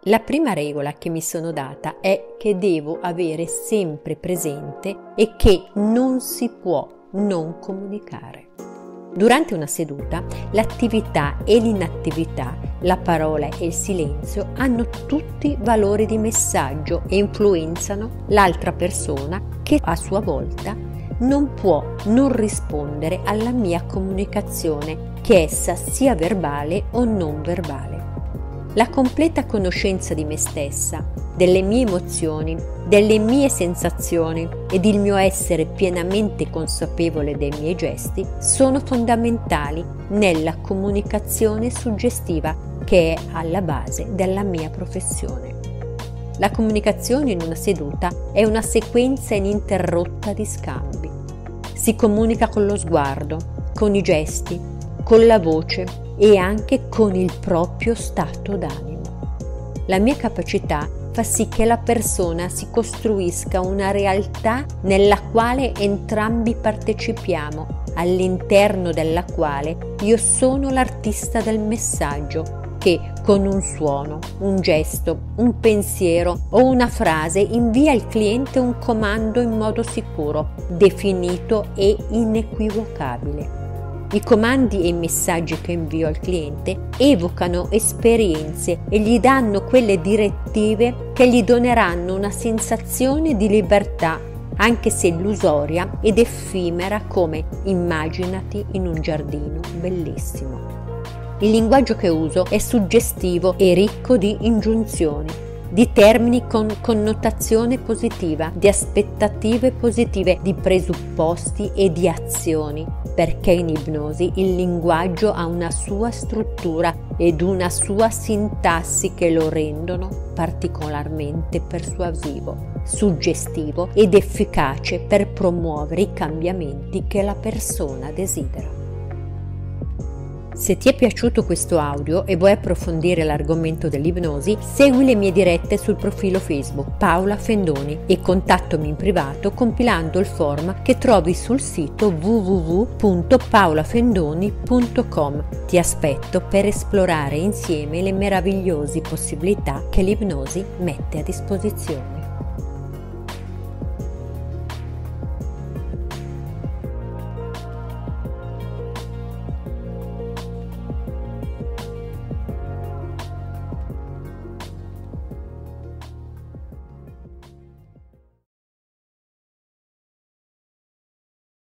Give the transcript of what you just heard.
La prima regola che mi sono data è che devo avere sempre presente e che non si può non comunicare. Durante una seduta, l'attività e l'inattività, la parola e il silenzio hanno tutti valori di messaggio e influenzano l'altra persona che a sua volta non può non rispondere alla mia comunicazione, che essa sia verbale o non verbale. La completa conoscenza di me stessa, delle mie emozioni, delle mie sensazioni ed il mio essere pienamente consapevole dei miei gesti sono fondamentali nella comunicazione suggestiva che è alla base della mia professione. La comunicazione in una seduta è una sequenza ininterrotta di scambi. Si comunica con lo sguardo, con i gesti, con la voce e anche con il proprio stato d'animo. La mia capacità fa sì che la persona si costruisca una realtà nella quale entrambi partecipiamo, all'interno della quale io sono l'artista del messaggio che con un suono, un gesto, un pensiero o una frase invia al cliente un comando in modo sicuro, definito e inequivocabile. I comandi e i messaggi che invio al cliente evocano esperienze e gli danno quelle direttive che gli doneranno una sensazione di libertà, anche se illusoria ed effimera come immaginati in un giardino bellissimo. Il linguaggio che uso è suggestivo e ricco di ingiunzioni, di termini con connotazione positiva, di aspettative positive, di presupposti e di azioni, perché in ipnosi il linguaggio ha una sua struttura ed una sua sintassi che lo rendono particolarmente persuasivo, suggestivo ed efficace per promuovere i cambiamenti che la persona desidera. Se ti è piaciuto questo audio e vuoi approfondire l'argomento dell'ipnosi, segui le mie dirette sul profilo Facebook Paola Fendoni e contattami in privato compilando il form che trovi sul sito www.paolafendoni.com. Ti aspetto per esplorare insieme le meravigliose possibilità che l'ipnosi mette a disposizione.